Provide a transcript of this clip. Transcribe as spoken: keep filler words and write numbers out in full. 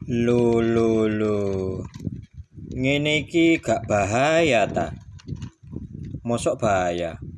Lho lho lho. Ngene iki gak bahaya ta? Mosok bahaya.